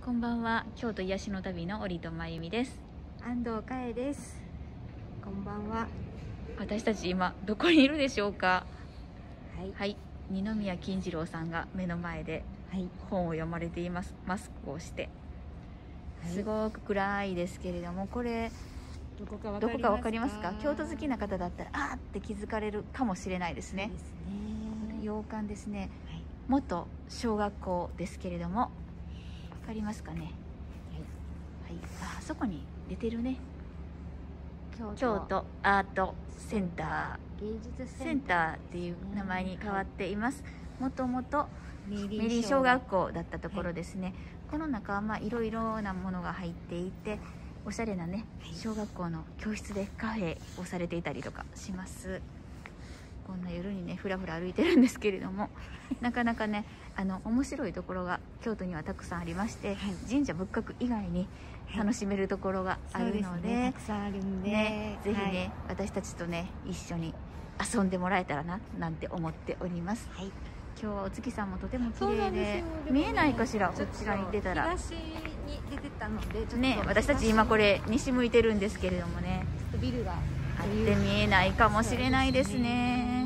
こんばんは。京都癒しの旅の織戸真由美です。 安藤佳恵です。こんばんは。 私たち今どこにいるでしょうか。 はい、 はい、二宮金次郎さんが目の前で本を読まれています。マスクをして、すごく暗いですけれども、これどこかわかりますか？京都好きな方だったらあーって気づかれるかもしれないですね。洋館ですね、元小学校ですけれども、わかりますかね。はい、あそこに出てるね。京都アートセンター、芸術センターっていう名前に変わっています。もともとメリー小学校だったところですね。この中はいろいろなものが入っていて、おしゃれなね、小学校の教室でカフェをされていたりとかします。こんな夜にねふらふら歩いてるんですけれども、なかなかね面白いところが京都にはたくさんありまして、神社仏閣以外に楽しめるところがあるので、 たくさんあるんで、 ぜひね、私たちとね一緒に遊んでもらえたらななんて思っております。今日はお月さんもとても綺麗で、見えないかしら、こちらに出たら。 東に出てたのでちょっとね、私たち今これ西向いてるんですけれどもね、 ちょっとビルがあって見えないかもしれないですね。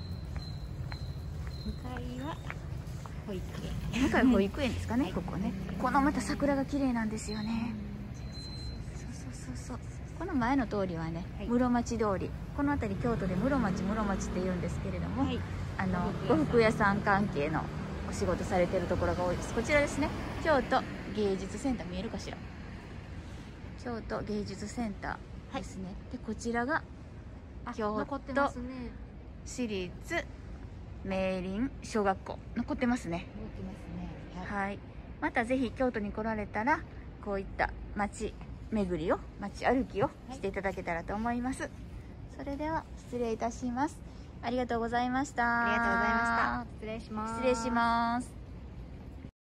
向かいは保育園。 向かい保育園ですかね、ここね。このまた桜が綺麗なんですよね。そう。この前の通りはね、室町通り。この辺り京都で室町って言うんですけれども、呉服屋さん関係のお仕事されてるところが多いです。こちらですね、京都芸術センター、見えるかしら。京都芸術センターですね。でこちらが京都市立明林小学校、残ってますね。はい、またぜひ京都に来られたらこういった街巡りを、街歩きをしていただけたらと思います。それでは失礼いたします。ありがとうございました。 ありがとうございました。失礼します。 失礼します。